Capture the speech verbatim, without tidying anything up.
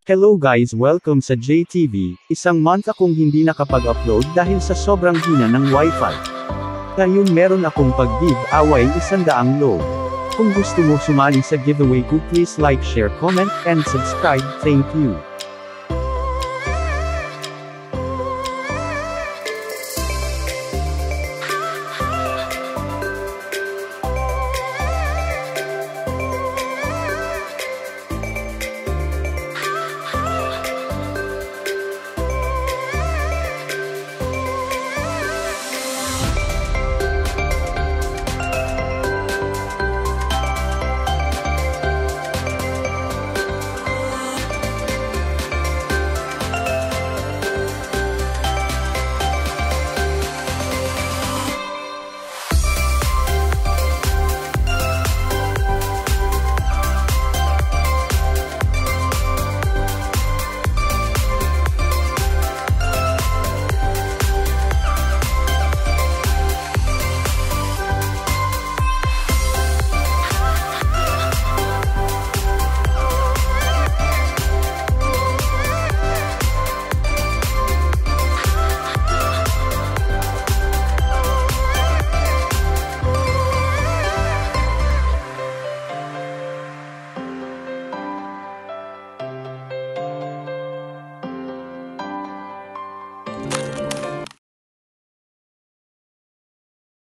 Hello guys, welcome sa J T V. Isang month akong hindi nakapag-upload dahil sa sobrang hina ng wifi. Ngayon meron akong pag-giveaway isandaang load. Kung gusto mo sumali sa giveaway ko, please like, share, comment, and subscribe. Thank you.